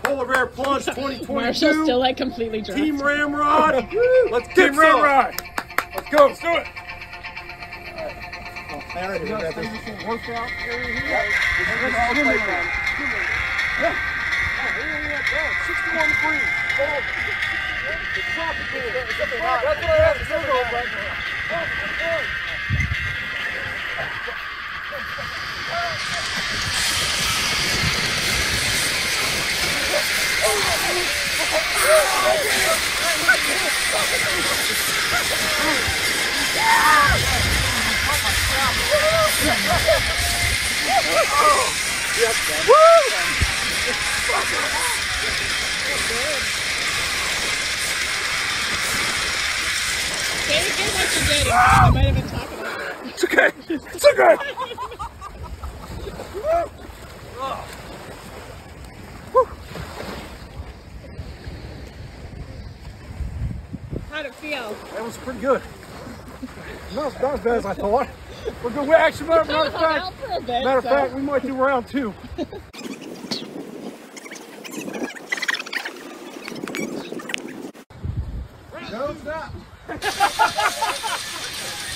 Polar Bear Plunge 2022. Marshall's still like completely drunk. Team Ramrod. Let's get Team Ramrod. Let's go. Let's do it. Workout area here. 61 degrees. It's tropical. That's what I have to do right now. Say it again what you did. I might have been talking about it. It's okay. It's okay. How'd it feel? That was pretty good. Not as bad as I thought. We're good. Actually, matter of fact, we might do round 2. No, stop.